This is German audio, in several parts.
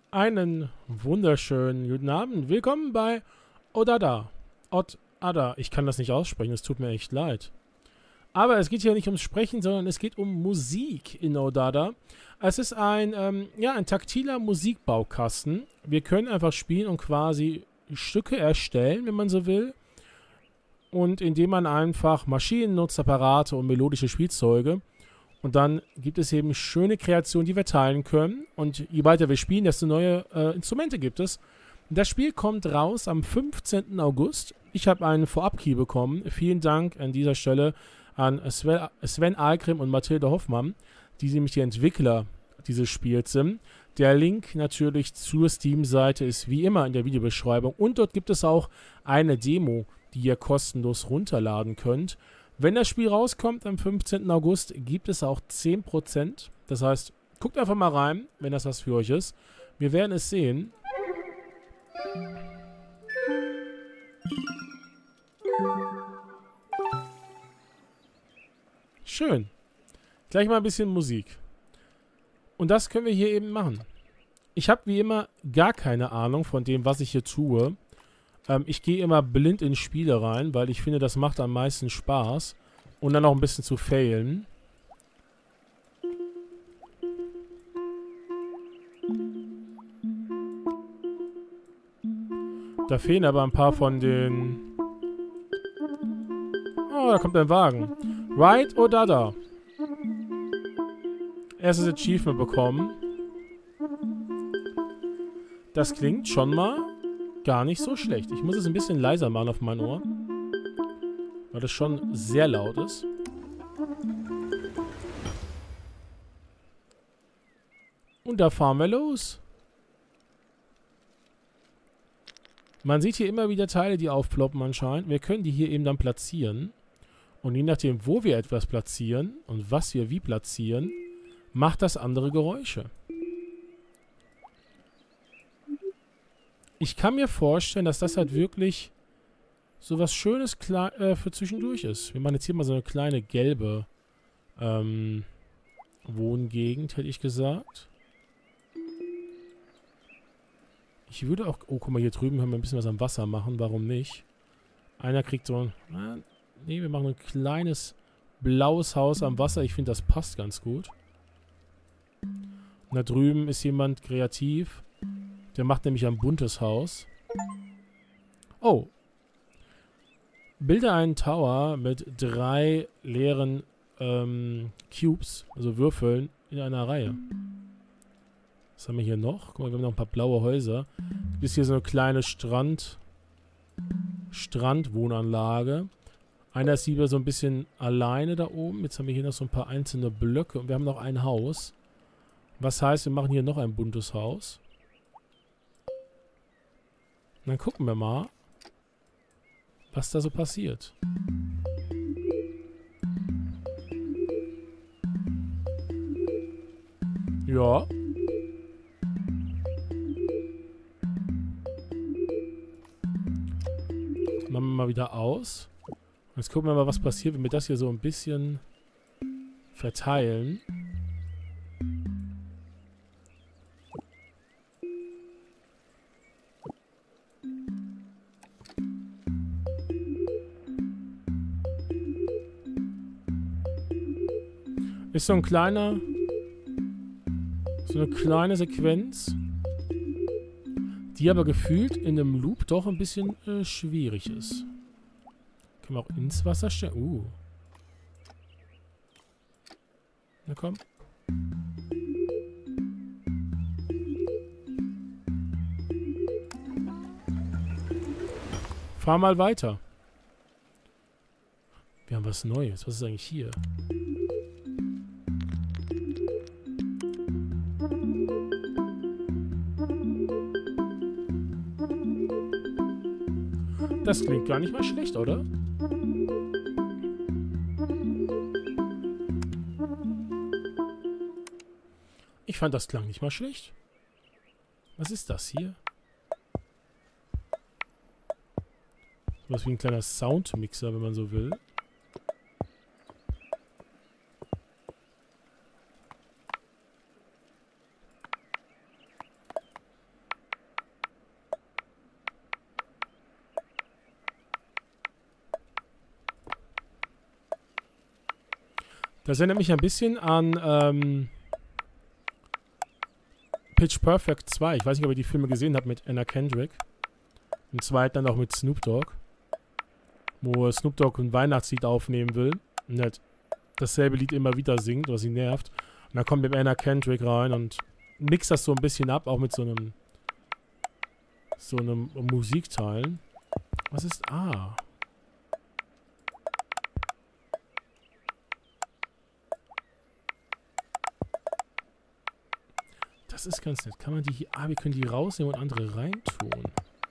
Einen wunderschönen guten Abend. Willkommen bei Odada. Odada. Ich kann das nicht aussprechen, es tut mir echt leid. Aber es geht hier nicht ums Sprechen, sondern es geht um Musik in Odada. Es ist ein taktiler Musikbaukasten. Wir können einfach spielen und quasi Stücke erstellen, wenn man so will. Und indem man einfach Maschinen nutzt, Apparate und melodische Spielzeuge. Und dann gibt es eben schöne Kreationen, die wir teilen können. Und je weiter wir spielen, desto neue Instrumente gibt es. Das Spiel kommt raus am 15. August. Ich habe einen Vorab-Key bekommen. Vielen Dank an dieser Stelle an Sven Algrim und Mathilde Hoffmann, die nämlich die Entwickler dieses Spiels sind. Der Link natürlich zur Steam-Seite ist wie immer in der Videobeschreibung. Und dort gibt es auch eine Demo, die ihr kostenlos runterladen könnt. Wenn das Spiel rauskommt am 15. August, gibt es auch 10%. Das heißt, guckt einfach mal rein, wenn das was für euch ist. Wir werden es sehen. Schön. Gleich mal ein bisschen Musik. Und das können wir hier eben machen. Ich habe wie immer gar keine Ahnung von dem, was ich hier tue. Ich gehe immer blind in Spiele rein, weil ich finde, das macht am meisten Spaß. Und dann auch ein bisschen zu failen. Da fehlen aber ein paar von den... Oh, da kommt ein Wagen. Ride Odada. Erstes Achievement bekommen. Das klingt schon mal gar nicht so schlecht. Ich muss es ein bisschen leiser machen auf mein Ohr. Weil das schon sehr laut ist. Und da fahren wir los. Man sieht hier immer wieder Teile, die aufploppen anscheinend. Wir können die hier eben dann platzieren. Und je nachdem, wo wir etwas platzieren und was wir wie platzieren, macht das andere Geräusche. Ich kann mir vorstellen, dass das halt wirklich so was Schönes für zwischendurch ist. Wir machen jetzt hier mal so eine kleine gelbe Wohngegend, hätte ich gesagt. Ich würde auch... Oh, guck mal, hier drüben können wir ein bisschen was am Wasser machen. Warum nicht? Einer kriegt so ein... Nee, wir machen ein kleines blaues Haus am Wasser. Ich finde, das passt ganz gut. Und da drüben ist jemand kreativ. Der macht nämlich ein buntes Haus. Oh. Bilde einen Tower mit 3 leeren Cubes, also Würfeln, in einer Reihe. Was haben wir hier noch? Guck mal, wir haben noch ein paar blaue Häuser. Gibt es hier so eine kleine Strandwohnanlage. Einer ist lieber so ein bisschen alleine da oben. Jetzt haben wir hier noch so ein paar einzelne Blöcke und wir haben noch ein Haus. Was heißt, wir machen hier noch ein buntes Haus. Und dann gucken wir mal, was da so passiert. Ja. Machen wir mal wieder aus. Jetzt gucken wir mal, was passiert, wenn wir das hier so ein bisschen verteilen. Ist so eine kleine Sequenz, die aber gefühlt in einem Loop doch ein bisschen schwierig ist. Können wir auch ins Wasser stellen? Na komm. Fahr mal weiter. Wir haben was Neues. Was ist eigentlich hier? Das klingt gar nicht mal schlecht, oder? Ich fand, das klang nicht mal schlecht. Was ist das hier? Was wie ein kleiner Soundmixer, wenn man so will. Das erinnert mich ein bisschen an Pitch Perfect 2. Ich weiß nicht, ob ihr die Filme gesehen habt mit Anna Kendrick. Im zweiten dann auch mit Snoop Dogg. Wo Snoop Dogg ein Weihnachtslied aufnehmen will. Und halt dasselbe Lied immer wieder singt, was ihn nervt. Und dann kommt mit Anna Kendrick rein und mixt das so ein bisschen ab, auch mit so einem Musikteil. Was ist A? Das ist ganz nett. Kann man die hier... Ah, wir können die rausnehmen und andere reintun.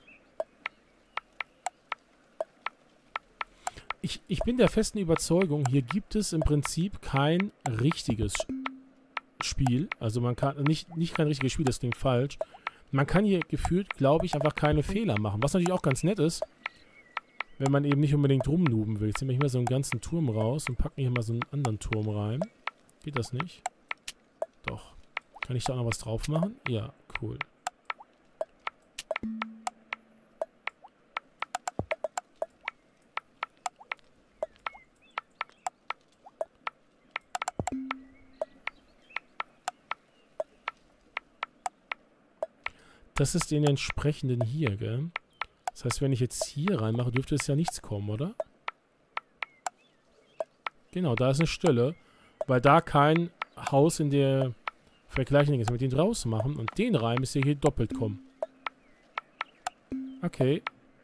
Ich bin der festen Überzeugung, hier gibt es im Prinzip kein richtiges Spiel. Also man kann... Nicht kein richtiges Spiel, das klingt falsch. Man kann hier gefühlt, glaube ich, einfach keine Fehler machen. Was natürlich auch ganz nett ist, wenn man eben nicht unbedingt rumnuben will. Jetzt nehme ich mal so einen ganzen Turm raus und packe mir hier mal so einen anderen Turm rein. Geht das nicht? Doch. Kann ich da auch noch was drauf machen? Ja, cool. Das ist den entsprechenden hier, gell? Das heißt, wenn ich jetzt hier reinmache, dürfte es ja nichts kommen, oder? Genau, da ist eine Stelle, weil da kein Haus in der Vergleichung ist. Wenn wir den draus machen und den rein, müsste hier doppelt kommen. Okay.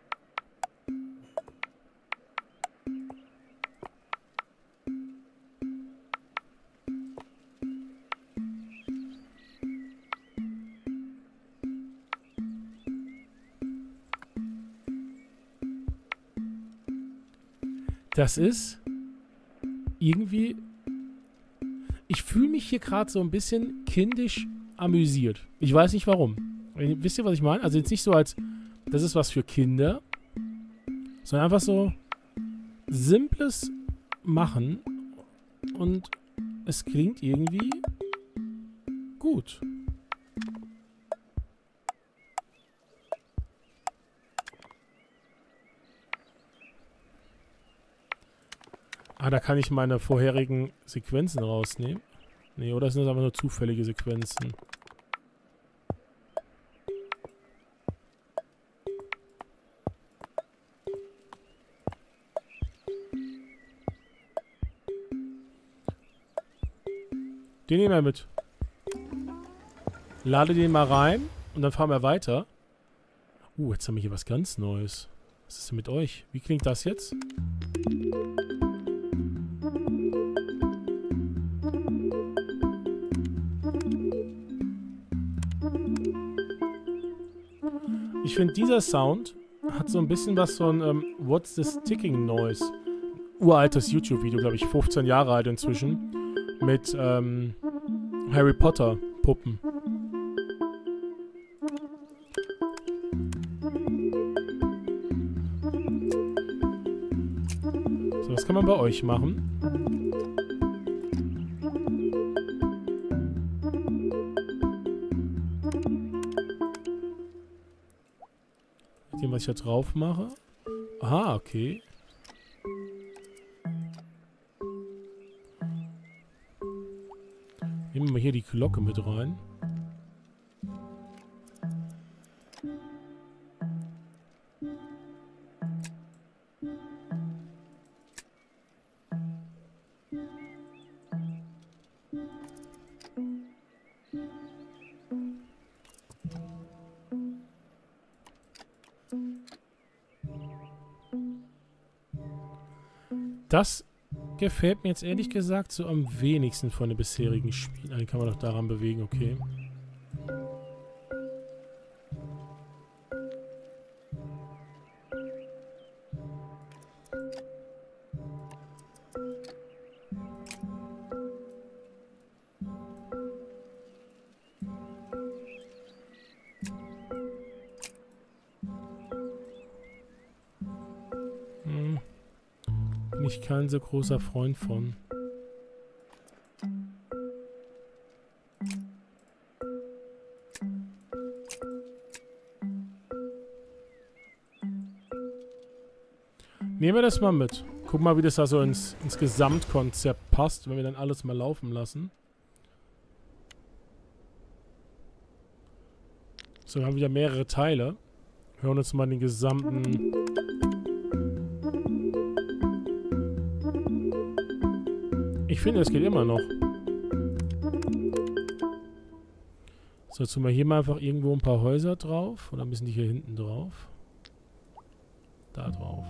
Das ist irgendwie... Ich fühle mich hier gerade so ein bisschen kindisch amüsiert. Ich weiß nicht warum. Wisst ihr, was ich meine? Also jetzt nicht so als, das ist was für Kinder, sondern einfach so simples Machen und es klingt irgendwie gut. Ah, da kann ich meine vorherigen Sequenzen rausnehmen. Nee, oder sind das einfach nur zufällige Sequenzen? Den nehmen wir mit. Lade den mal rein und dann fahren wir weiter. Jetzt haben wir hier was ganz Neues. Was ist denn mit euch? Wie klingt das jetzt? Ich finde, dieser Sound hat so ein bisschen was von What's this Ticking Noise? Uraltes YouTube-Video, glaube ich, 15 Jahre alt inzwischen. Mit Harry Potter Puppen. So, was kann man bei euch machen? Was ich da drauf mache. Aha, okay. Nehmen wir hier die Glocke mit rein. Das gefällt mir jetzt ehrlich gesagt so am wenigsten von den bisherigen Spielen. Dann kann man doch daran bewegen, okay. Bin ich kein so großer Freund von. Nehmen wir das mal mit. Guck mal, wie das da so ins Gesamtkonzept passt, wenn wir dann alles mal laufen lassen. So, wir haben wieder mehrere Teile. Hören uns mal den gesamten... Ich finde, es geht immer noch. So, jetzt tun wir hier mal einfach irgendwo ein paar Häuser drauf. Oder müssen die hier hinten drauf? Da drauf.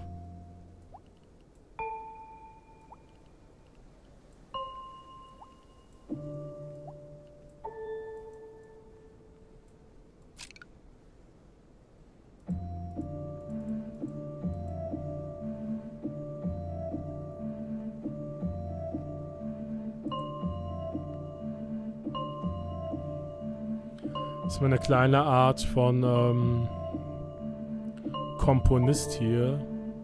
Das ist mal eine kleine Art von Komponist hier.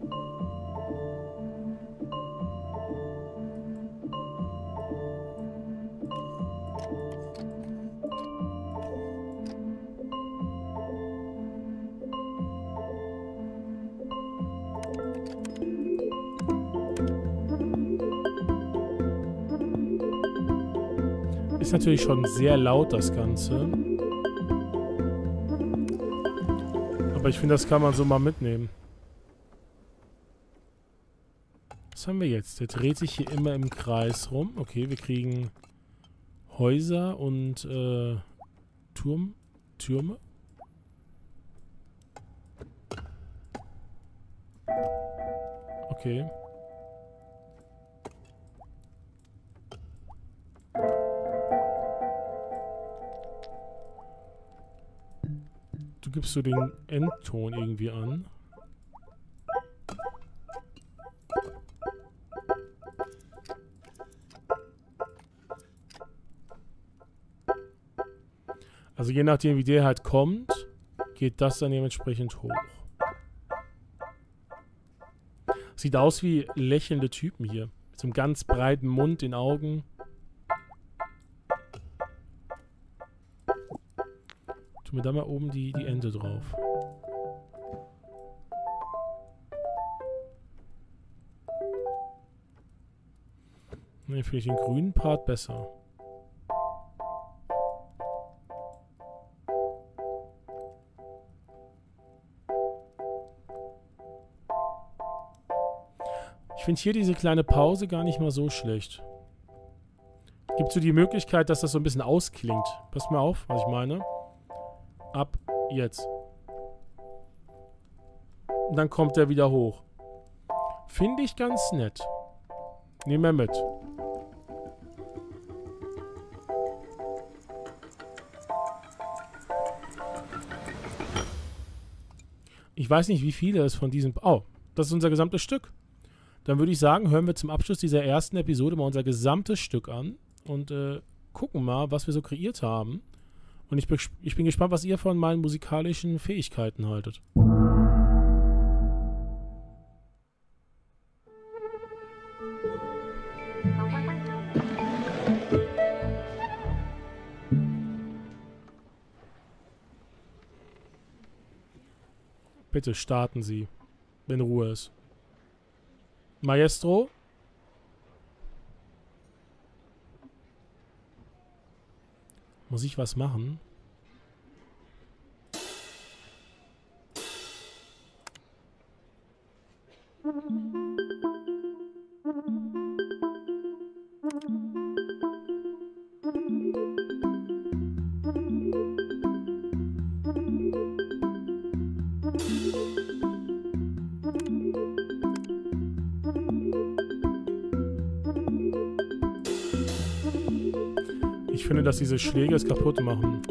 Ist natürlich schon sehr laut, das Ganze. Aber ich finde, das kann man so mal mitnehmen. Was haben wir jetzt? Der dreht sich hier immer im Kreis rum. Okay, wir kriegen Häuser und Türme. Okay. Du gibst so den Endton irgendwie an. Also je nachdem, wie der halt kommt, geht das dann dementsprechend hoch. Sieht aus wie lächelnde Typen hier. Mit so einem ganz breiten Mund, den Augen. Tun wir da mal oben die Ente drauf. Ne, finde ich den grünen Part besser. Ich finde hier diese kleine Pause gar nicht mal so schlecht. Gibt so die Möglichkeit, dass das so ein bisschen ausklingt. Passt mal auf, was ich meine. Ab jetzt. Und dann kommt er wieder hoch. Finde ich ganz nett. Nehmen wir mit. Ich weiß nicht, wie viele es von diesem... Oh, das ist unser gesamtes Stück. Dann würde ich sagen, hören wir zum Abschluss dieser ersten Episode mal unser gesamtes Stück an und gucken mal, was wir so kreiert haben. Und ich bin gespannt, was ihr von meinen musikalischen Fähigkeiten haltet. Bitte starten Sie, wenn Ruhe ist. Maestro? Muss ich was machen? Ich finde, dass diese Schläge es kaputt machen.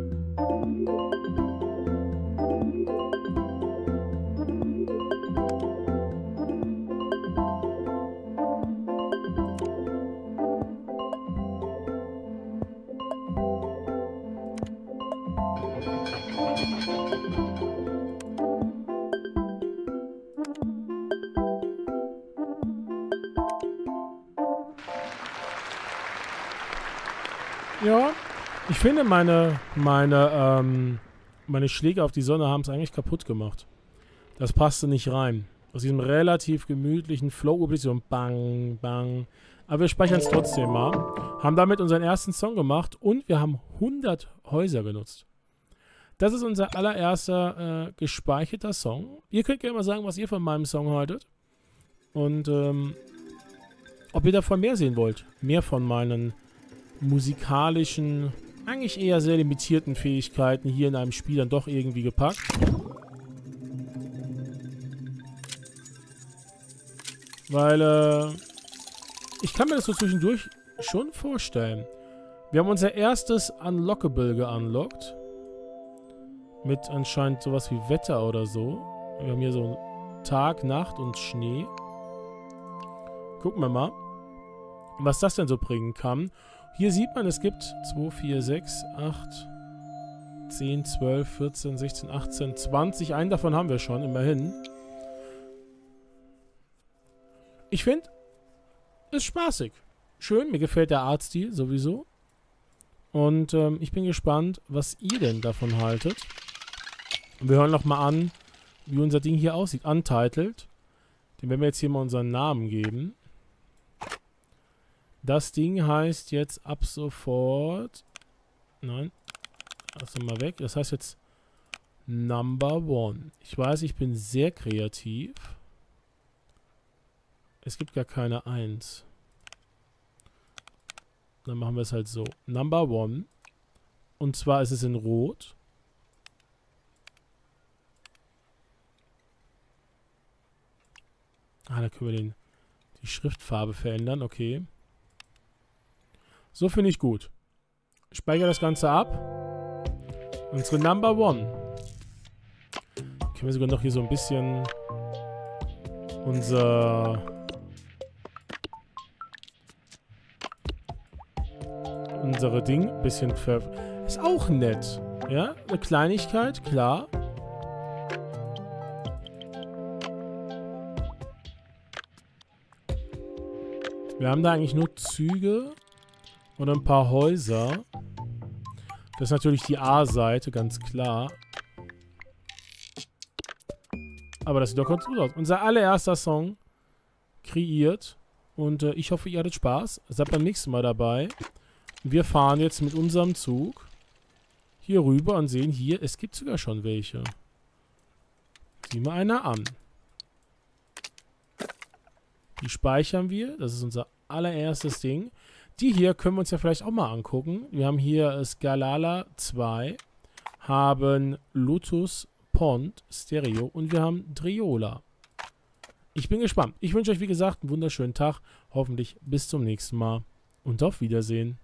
Ja, ich finde meine Schläge auf die Sonne haben es eigentlich kaputt gemacht. Das passte nicht rein. Aus diesem relativ gemütlichen Flow, so ein Bang, Bang. Aber wir speichern es trotzdem mal. Haben damit unseren ersten Song gemacht und wir haben 100 Häuser genutzt. Das ist unser allererster gespeicherter Song. Ihr könnt gerne mal sagen, was ihr von meinem Song haltet. Und ob ihr davon mehr sehen wollt. Mehr von meinen musikalischen, eigentlich eher sehr limitierten Fähigkeiten hier in einem Spiel dann doch irgendwie gepackt. Weil, ich kann mir das so zwischendurch schon vorstellen. Wir haben unser erstes Unlockable geunlockt. Mit anscheinend sowas wie Wetter oder so. Wir haben hier so Tag, Nacht und Schnee. Gucken wir mal, was das denn so bringen kann. Hier sieht man, es gibt 2, 4, 6, 8, 10, 12, 14, 16, 18, 20. Einen davon haben wir schon, immerhin. Ich finde, ist spaßig. Schön, mir gefällt der Artstil sowieso. Und ich bin gespannt, was ihr denn davon haltet. Und wir hören nochmal an, wie unser Ding hier aussieht. Untitled. Dem werden wir jetzt hier mal unseren Namen geben. Das Ding heißt jetzt ab sofort... Nein. Lass mal weg. Das heißt jetzt Number One. Ich weiß, ich bin sehr kreativ. Es gibt gar keine 1. Dann machen wir es halt so. Number One. Und zwar ist es in Rot. Ah, da können wir die Schriftfarbe verändern. Okay. So finde ich gut. Ich speichere das Ganze ab. Unsere Number One. Können wir sogar noch hier so ein bisschen unsere Ding ein bisschen ist auch nett. Ja, eine Kleinigkeit, klar. Wir haben da eigentlich nur Züge und ein paar Häuser. Das ist natürlich die A-Seite, ganz klar. Aber das sieht doch ganz gut aus. Unser allererster Song kreiert. Und ich hoffe, ihr hattet Spaß. Seid beim nächsten Mal dabei. Wir fahren jetzt mit unserem Zug hier rüber und sehen hier, es gibt sogar schon welche. Sieh mal einer an. Die speichern wir. Das ist unser allererstes Ding. Die hier können wir uns ja vielleicht auch mal angucken. Wir haben hier Scalala 2, haben Lotus Pond Stereo und wir haben Triola. Ich bin gespannt. Ich wünsche euch, wie gesagt, einen wunderschönen Tag. Hoffentlich bis zum nächsten Mal und auf Wiedersehen.